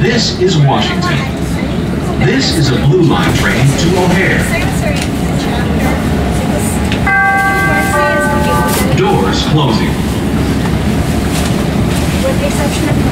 This is Washington. This is a Blue Line train to O'Hare. Doors closing. With the exception of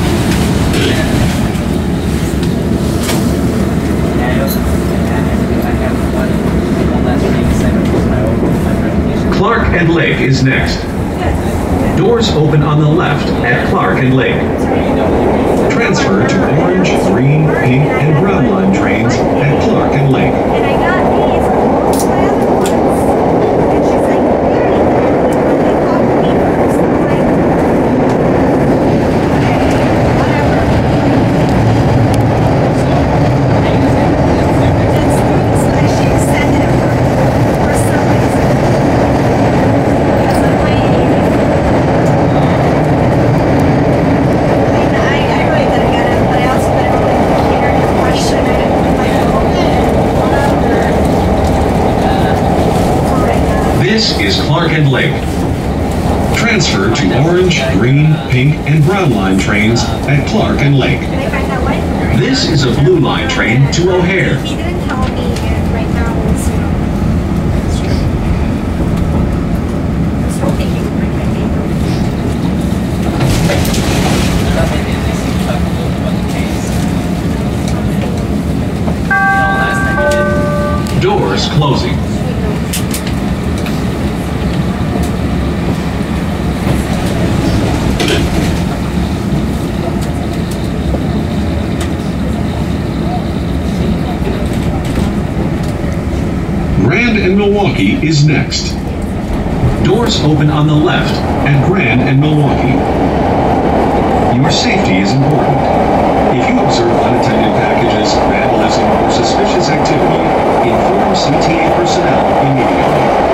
Clark and Lake is next. Doors open on the left at Clark and Lake. Transfer to orange, green, pink, and brown line trains at Clark and Lake. and I got these for my other ones. And she's like, they called me first. I'm like, whatever. That's like she extended it for some reason. Because I'm waiting. I really didn't get it, but I also didn't really care to question it. This is Clark and Lake. Transfer to orange, green, pink, and brown line trains at Clark and Lake. Can I find that one? This is a Blue Line train to O'Hare. He didn't tell me right now. I was hoping he would bring my paper. Doors closing. Grand and Milwaukee is next. Doors open on the left at Grand and Milwaukee. Your safety is important. If you observe unattended packages, vandalism, or suspicious activity, inform CTA personnel immediately.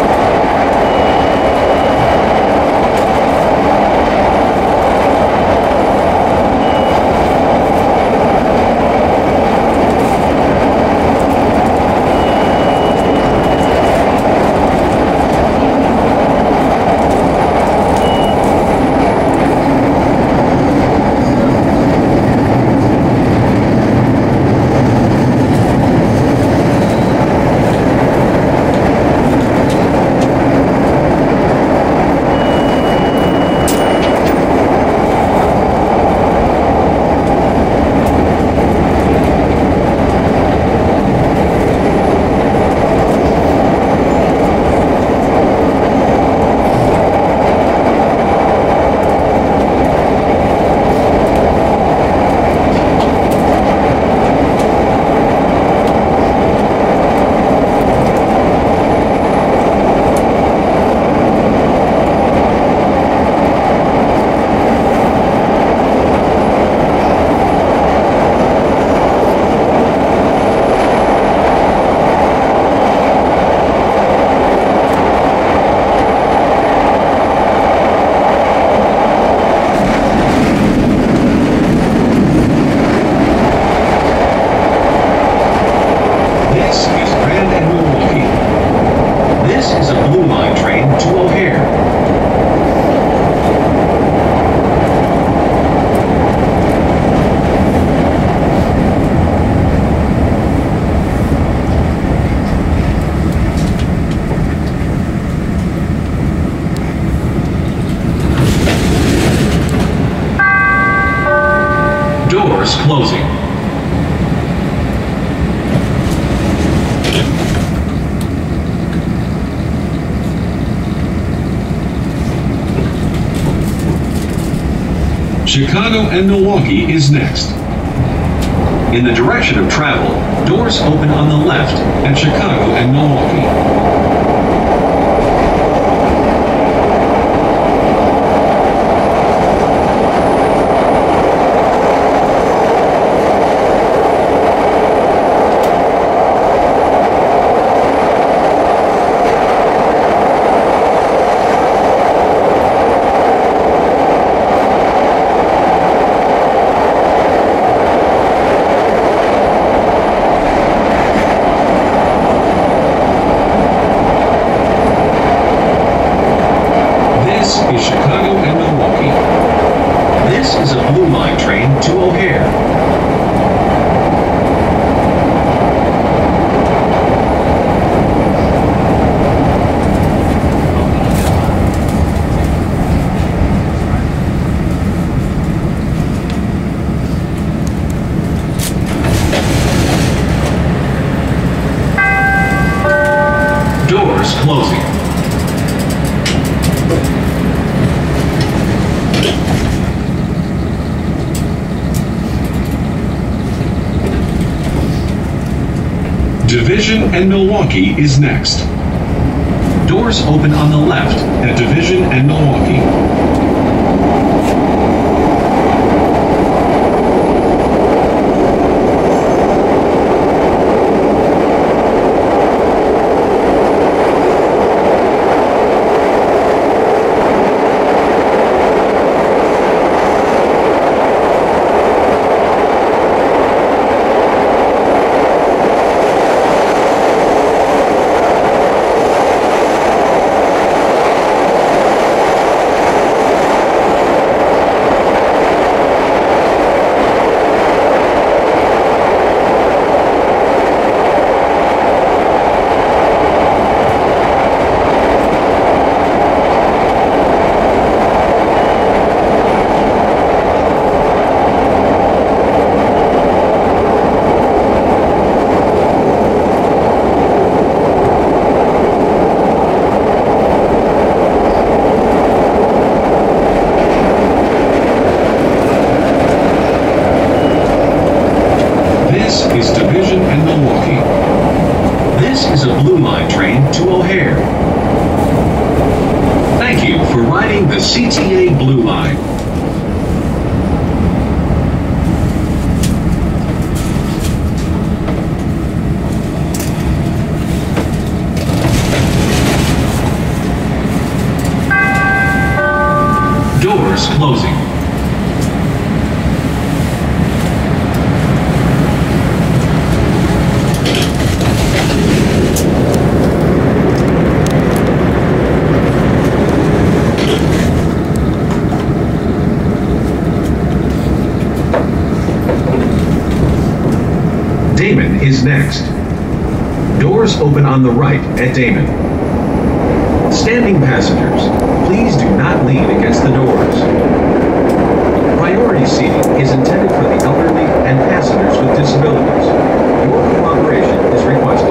Doors closing. Chicago and Milwaukee is next. In the direction of travel, doors open on the left at Chicago and Milwaukee. Is Chicago and Milwaukee. This is a Blue Line train to O'Hare. Division and Milwaukee is next. Doors open on the left at Division and Milwaukee. Is Division and Milwaukee. This is a Blue Line train to O'Hare. Thank you for riding the CTA Blue Line. Doors closing. Damon is next. Doors open on the right at Damon. Standing passengers, please do not lean against the doors. Priority seating is intended for the elderly and passengers with disabilities. Your cooperation is requested.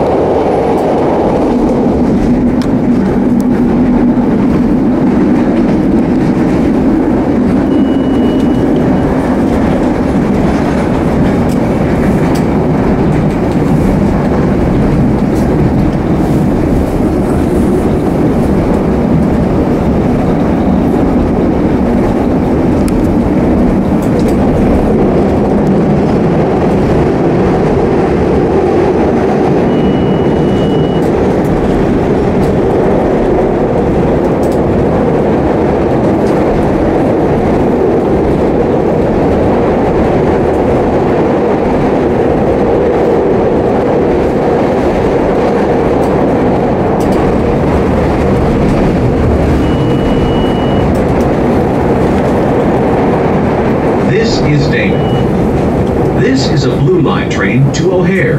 Is Damon. This is a Blue Line train to O'Hare.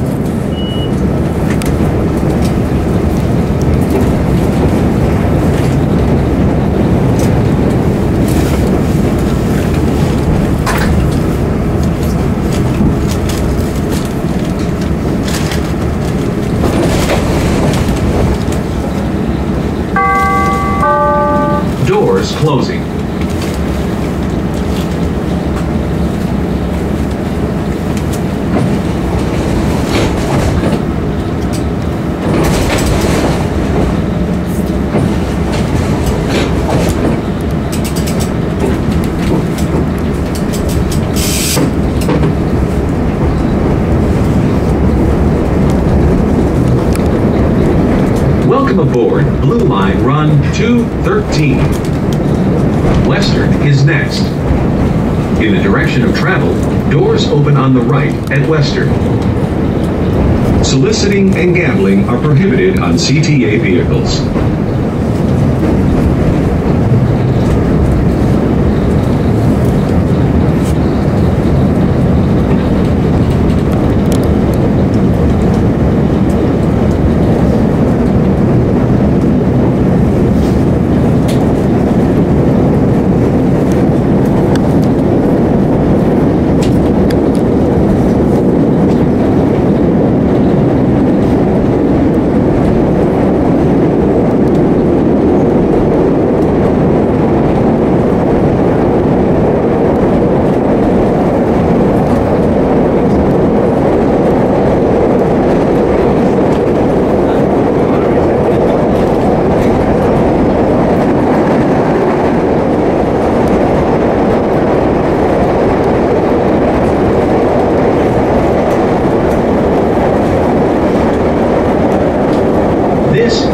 Doors closing. Welcome aboard Blue Line Run 213. Western is next. In the direction of travel, doors open on the right at Western. Soliciting and gambling are prohibited on CTA vehicles.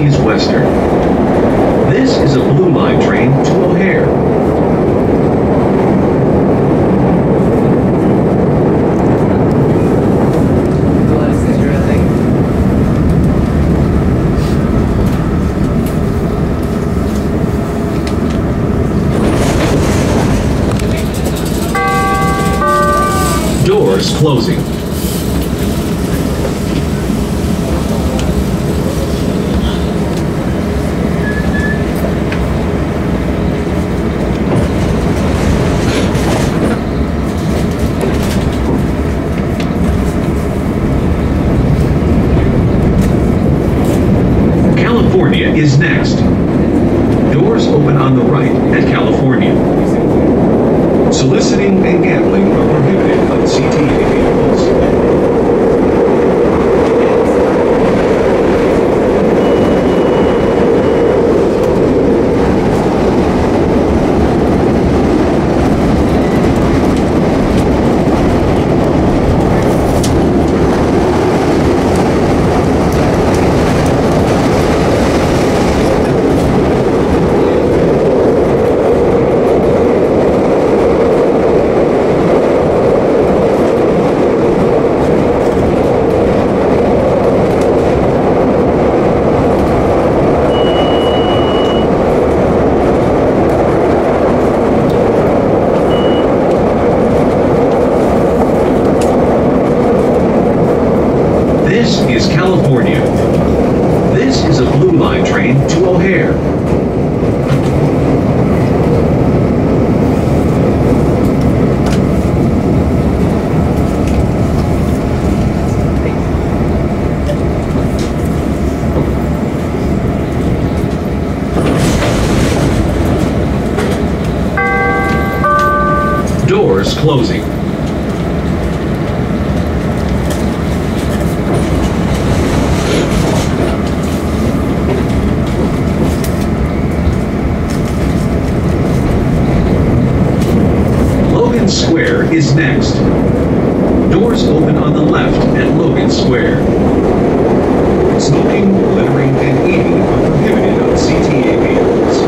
is Western. This is a Blue Line train to O'Hare. Doors closing. California is next. Doors open on the right at California. Soliciting and gambling are prohibited on CTA vehicles. This is California. This is a Blue Line train to O'Hare. Doors closing. Square is next. Doors open on the left at Logan Square. Smoking, littering, and eating are prohibited on CTA vehicles.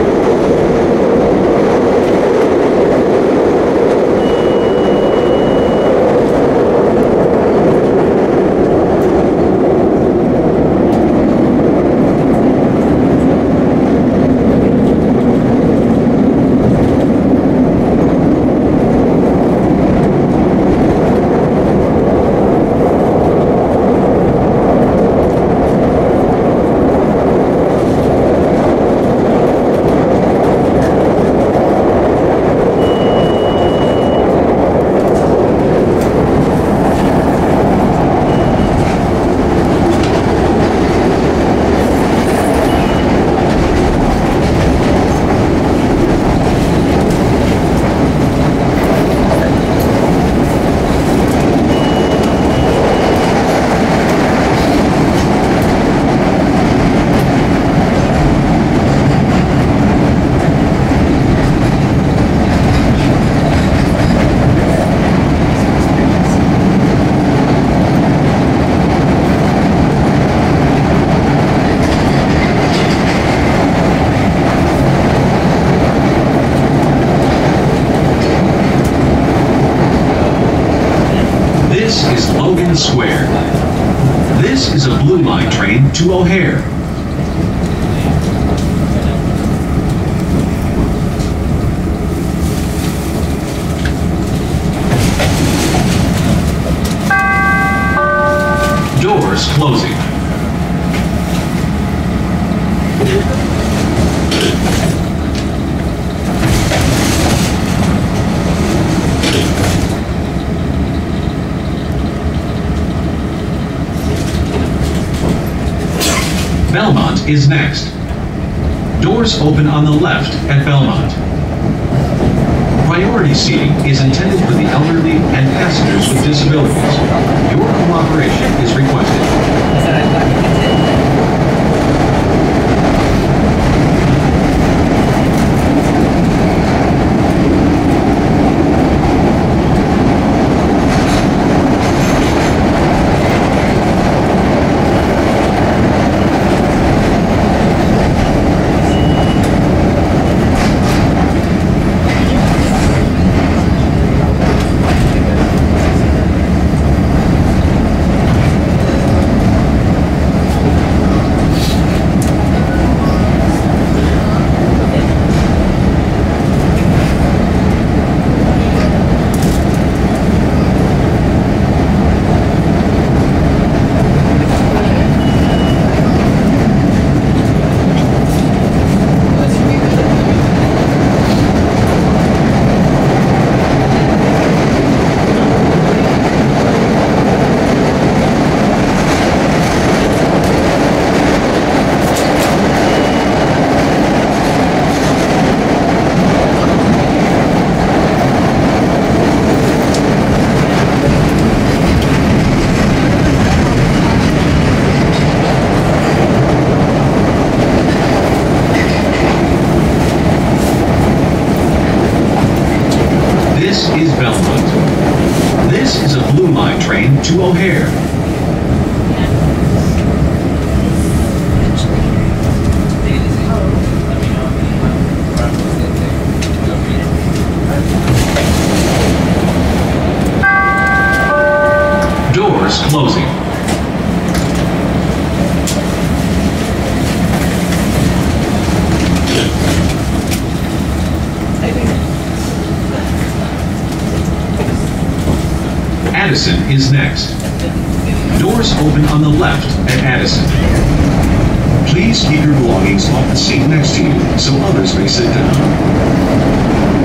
Square. This is a Blue Line train to O'Hare. Doors closing. Belmont is next. Doors open on the left at Belmont. Priority seating is intended for the elderly and passengers with disabilities. Your cooperation is requested. Line train to O'Hare. Doors closing. Addison is next. Doors open on the left at Addison. Please keep your belongings off the seat next to you so others may sit down.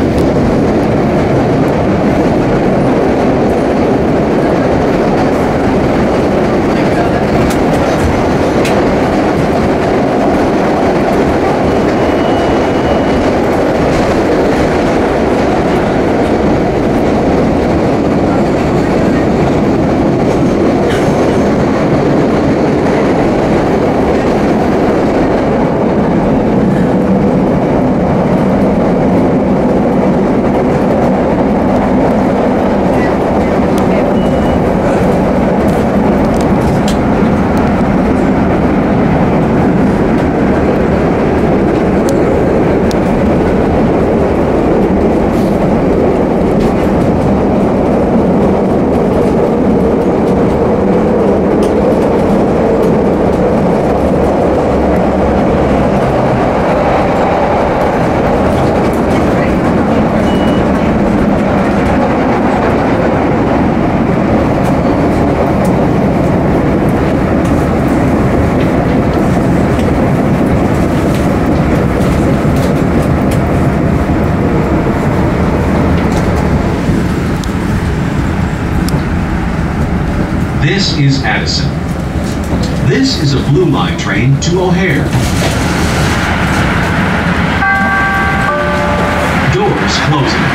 This is Addison. This is a Blue Line train to O'Hare. Doors closing.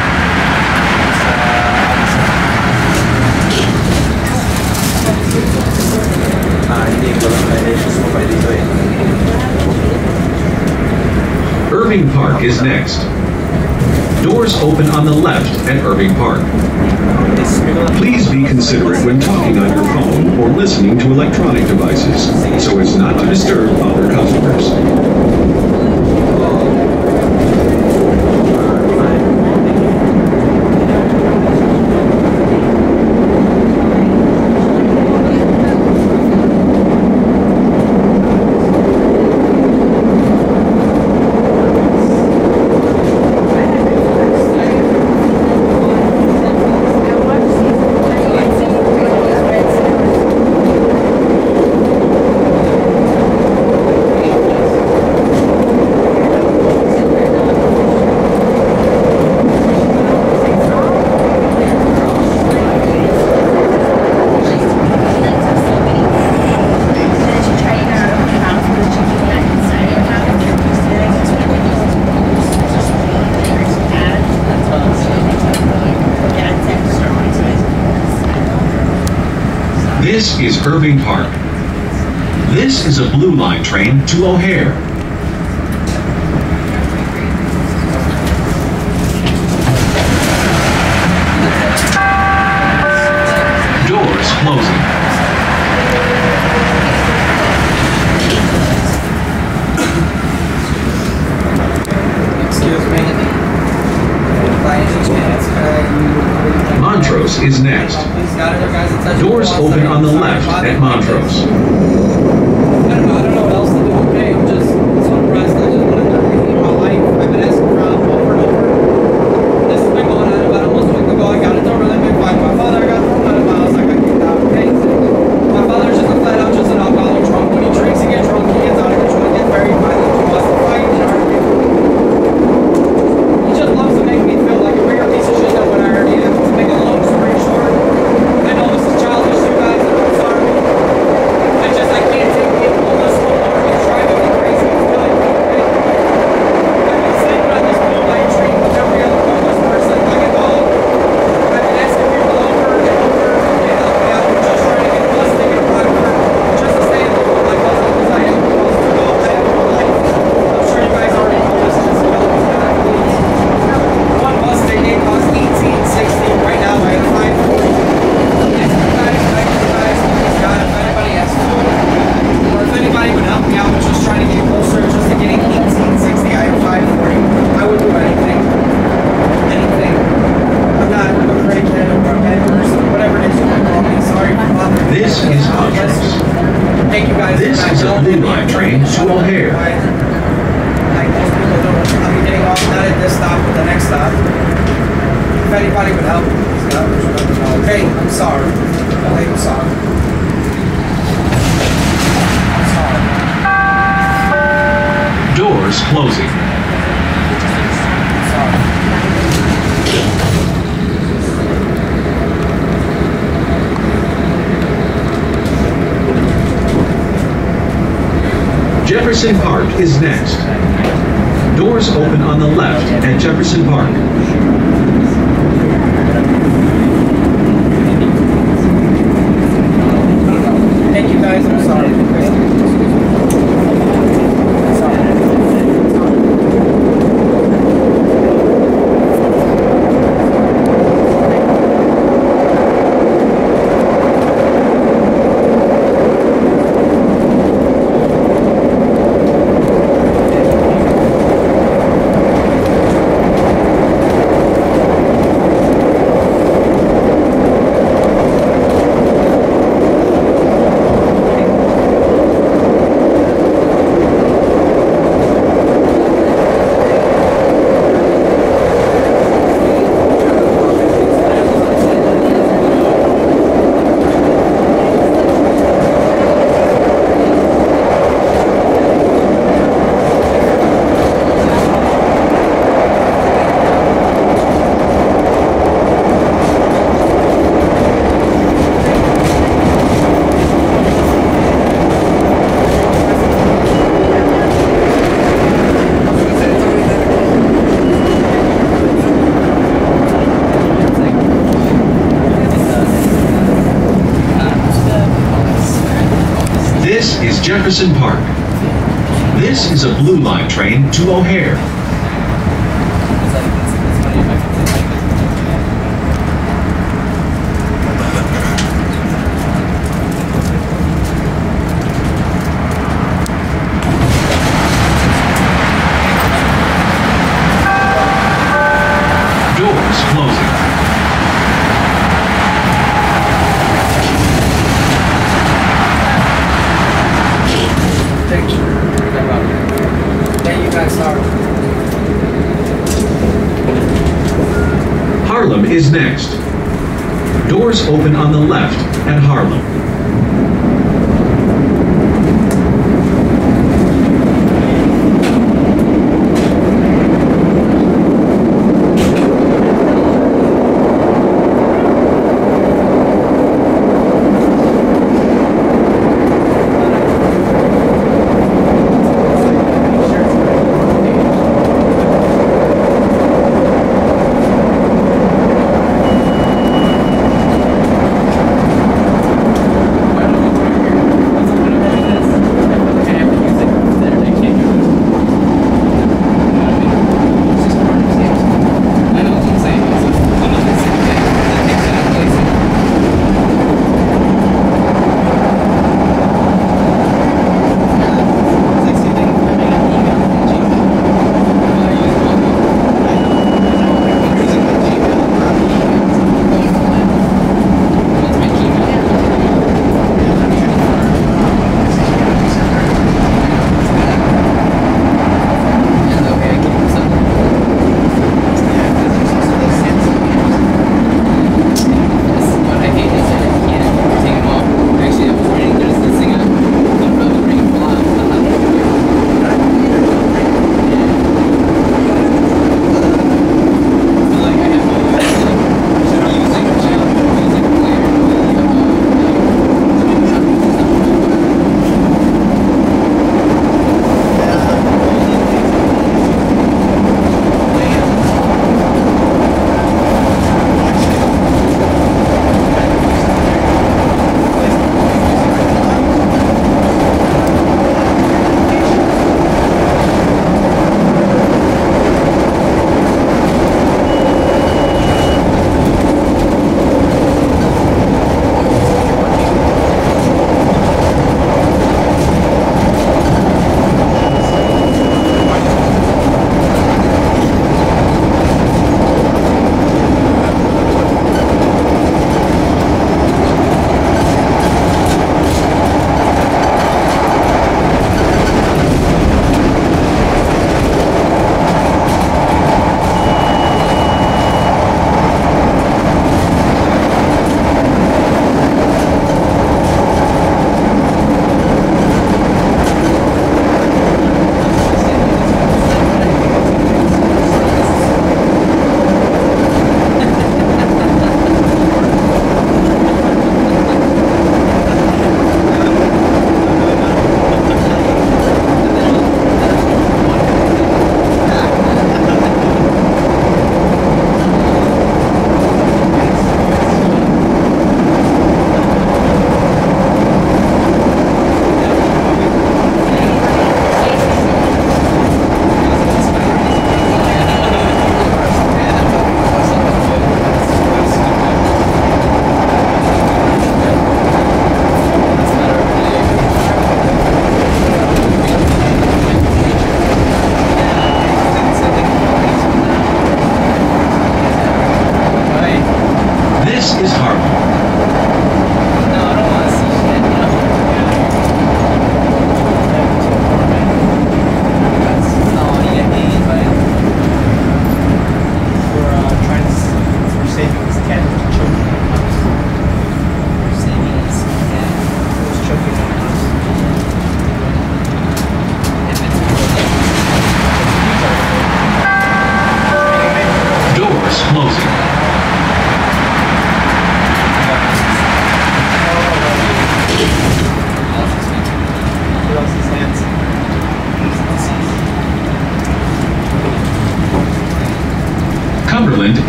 Irving Park is next. Doors open on the left at Irving Park. Please be considerate when talking on your phone or listening to electronic devices, so as not to disturb other customers. This is Irving Park. This is a Blue Line train to O'Hare. Doors closing. Excuse me. By any chance, Montrose is next. Doors open on the left at Montrose. I don't know what else to do. Okay, I'm just so impressed. I just want to repeat my life. I've been asking for help over and over. This has been going on about almost a week ago. I got into a really big fight. My father got thrown out of the house. I got kicked out. Okay, my father's just a flat out just an alcoholic drunk. When he drinks, he gets drunk. He gets out of control. He gets very violent. He wants to fight and argue. He just loves to make me feel like a bigger piece of shit than what I already am. To make a long story short, I know this is childish, you guys, and I'm sorry. I can't take not even helping. Okay, I'm sorry. Okay, I'm sorry. I'm sorry. Doors closing. Jefferson Park is next. Doors open on the left at Jefferson Park. Thank you guys, I'm sorry. This is Jefferson Park. This is a Blue Line train to O'Hare. Doors closing. Thank you. Thank you guys, sorry. Harlem is next. Doors open on the left at Harlem.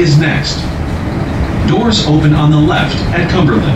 is next. Doors open on the left at Cumberland.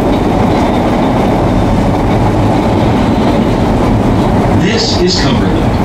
This is Cumberland.